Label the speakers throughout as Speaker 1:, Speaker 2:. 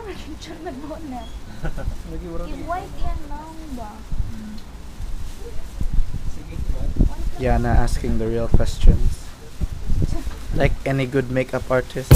Speaker 1: I-white yan lang ba?
Speaker 2: Yana asking the real questions. Like any good makeup artist.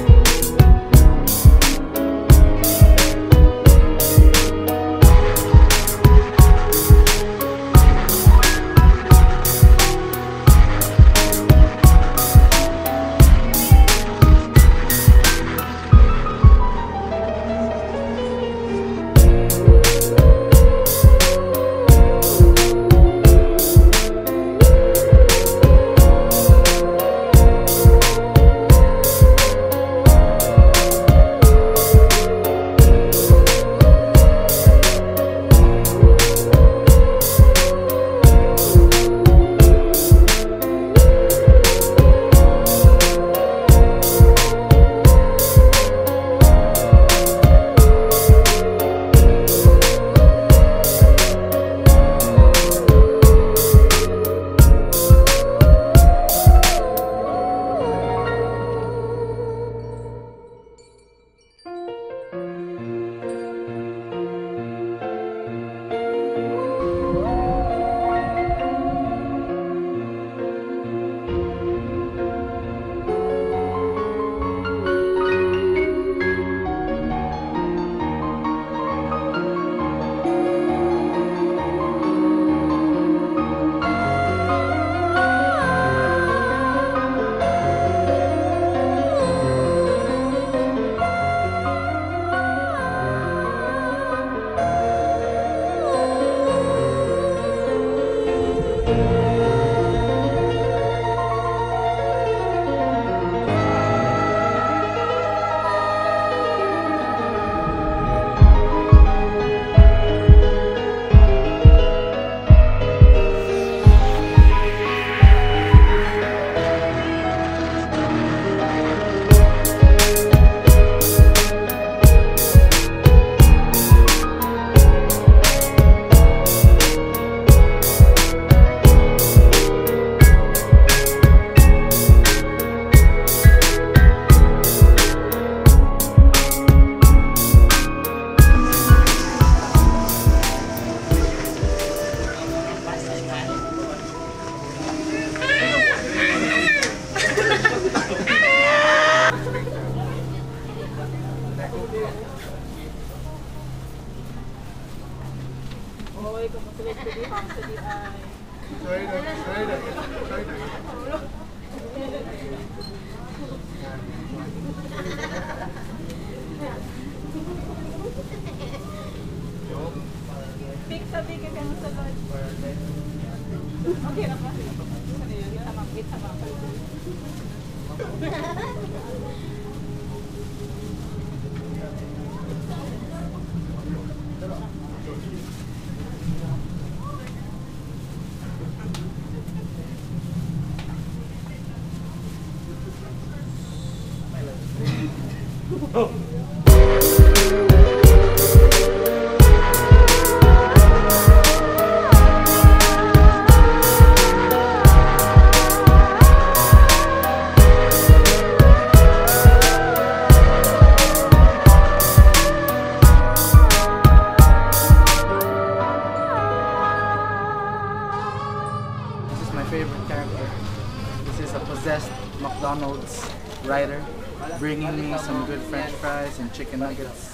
Speaker 2: McDonald's rider bringing me some good french fries and chicken nuggets.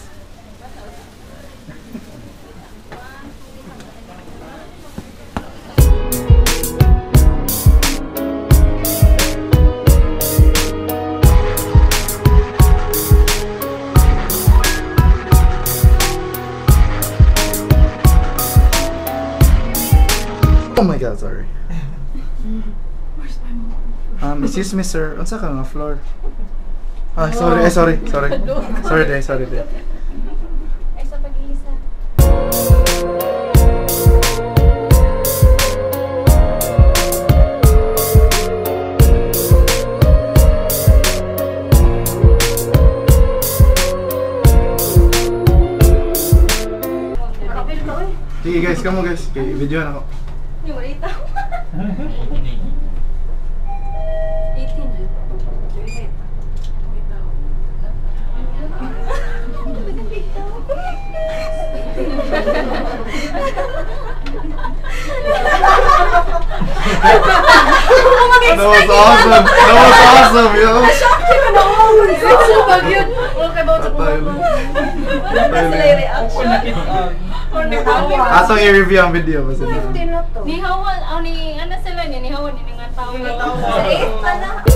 Speaker 2: Oh my god, sorry.
Speaker 1: Where's my mom?
Speaker 2: Excuse me sir, unsa ka nga floor? Ah, sorry, sorry. Sorry day.
Speaker 1: Ay, sa pag-iisa.
Speaker 2: Sige guys, kamu guys. Okay, video na ako.
Speaker 1: Yung wait ako. 18.
Speaker 2: That was awesome. That was awesome, yo. Ato i-review ang video ba sila?
Speaker 1: Ni Hawan, ni ano sila niya, ni Hawan, ni nga tao.